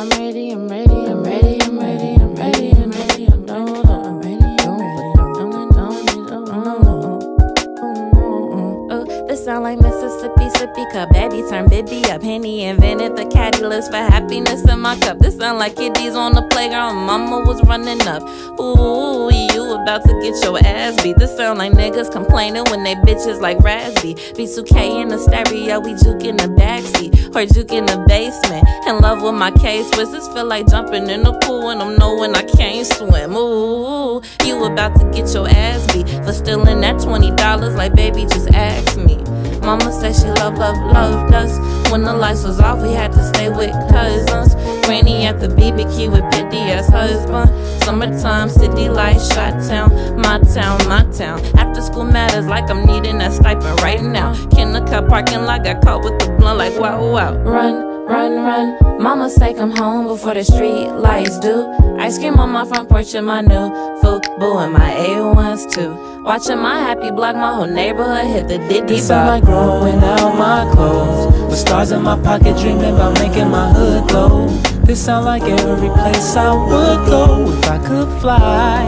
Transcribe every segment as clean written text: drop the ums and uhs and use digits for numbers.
I'm ready, I'm ready, I'm ready, I'm ready, I'm ready, I'm ready, I'm ready, I'm ready, this sound like Mississippi sippy cup. Baby turn Bibby up. Henny invented the catalyst for happiness in my cup. This sound like kiddies on the playground. Mama was running up. Ooh, you about to get your ass beat. This sound like niggas complaining when they bitches like Raspy. B2K in the stereo, we juke in the backseat or juke in the basement. In love with my K-Swiss. This feel like jumping in the pool when I'm knowing I can't swim. Ooh, you about to get your ass beat for stealing that $20 like baby just ask me. Mama said she loved us. When the lights was off, we had to stay with cousins. Granny at the BBQ with Petty as husband. Summertime, city lights, shot town, my town, my town. After school matters like I'm needing that stipend right now. Kennecut parking lot, got caught with the blunt like wow, wow. Run, run, run. Mama say come home before the street lights do. Ice cream on my front porch in my new Fubu and my A1s too. Watching my happy block, my whole neighborhood hit the diddy bop. This sound like growing out my clothes, with stars in my pocket dreaming about making my hood glow. This sound like every place I would go if I could fly.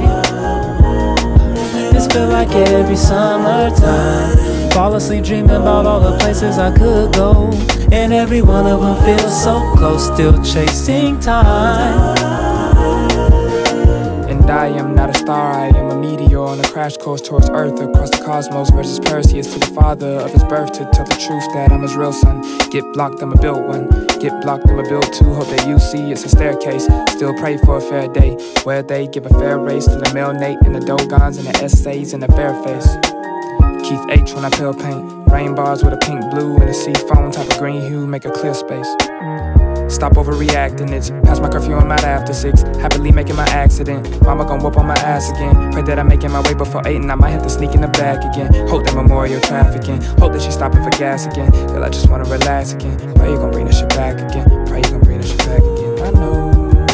This feel like every summertime. Fall asleep dreaming about all the places I could go, and every one of them feels so close, still chasing time. And I am not a star, I am a meteor on a crash course towards Earth, across the cosmos versus Perseus, to the father of his birth, to tell the truth that I'm his real son. Get blocked, I'ma build one. Get blocked, I'ma build two. Hope that you see it's a staircase. Still pray for a fair day, where they give a fair race to the male Nate and the Dogons and the essays and the fair face. Keith H when I pale paint, rain bars with a pink, blue, and a sea foam type of green hue, make a clear space. Stop overreacting, it's past my curfew, I'm out after 6. Happily making my accident, mama gon' whoop on my ass again. Pray that I'm making my way before 8 and I might have to sneak in the back again. Hope that memorial trafficking, hope that she's stopping for gas again. Girl, I just wanna relax again. Pray you gon' bring this shit back again. Pray you gon' bring this shit back again. I know.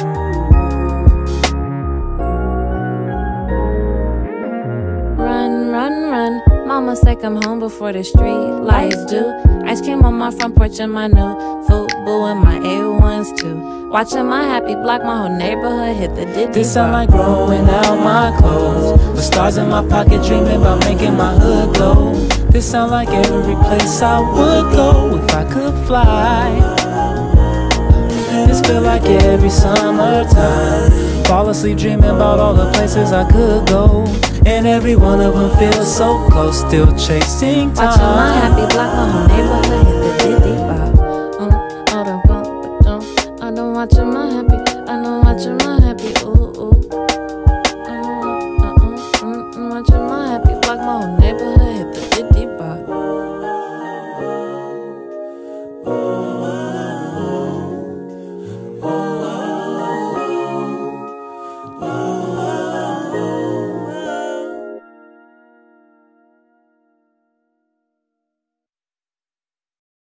Run, run, run. Mama say come home before the street lights do. Ice cream on my front porch in my new Fubu and my A1s too. Watching my happy block, my whole neighborhood hit the diddy bop. This sound like growing out my clothes, with stars in my pocket dreaming about making my hood glow. This sound like every place I would go if I could fly. This feel like every summertime. Fall asleep dreaming about all the places I could go, and every one of them feels so close, still chasing time. Watching my happy